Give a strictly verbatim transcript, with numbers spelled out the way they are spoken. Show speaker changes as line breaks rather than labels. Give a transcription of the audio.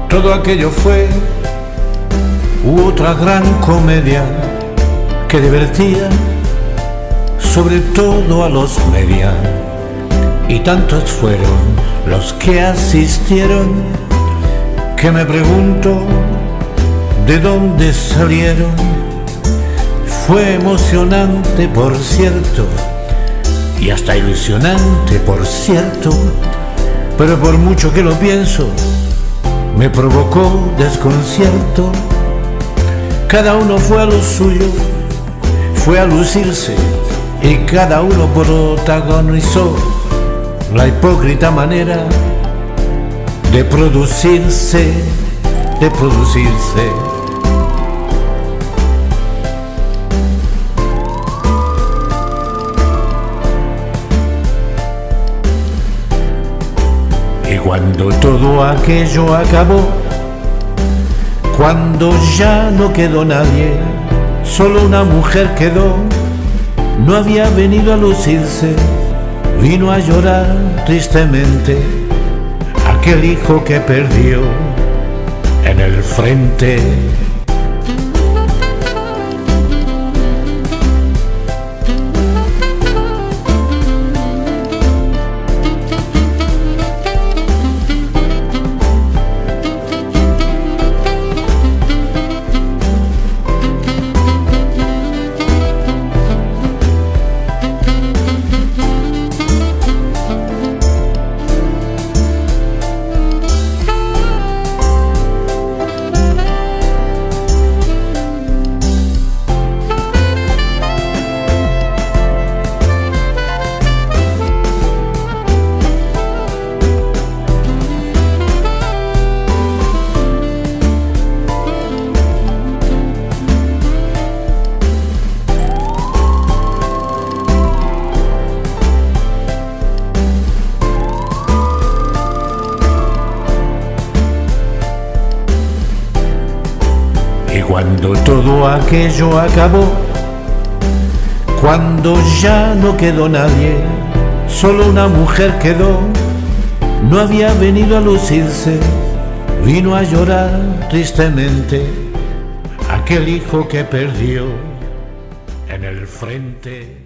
Todo aquello fue otra gran comedia que divertía sobre todo a los media, y tantos fueron los que asistieron que me pregunto de dónde salieron. Fue emocionante, por cierto, y hasta ilusionante, por cierto, pero por mucho que lo pienso, me provocó desconcierto. Cada uno fue a lo suyo, fue a lucirse, y cada uno protagonizó la hipócrita manera de producirse, de producirse. Y cuando todo aquello acabó, cuando ya no quedó nadie, solo una mujer quedó. No había venido a lucirse, vino a llorar tristemente aquel hijo que perdió en el frente. Y cuando todo aquello acabó, cuando ya no quedó nadie, solo una mujer quedó. No había venido a lucirse, vino a llorar tristemente aquel hijo que perdió en el frente.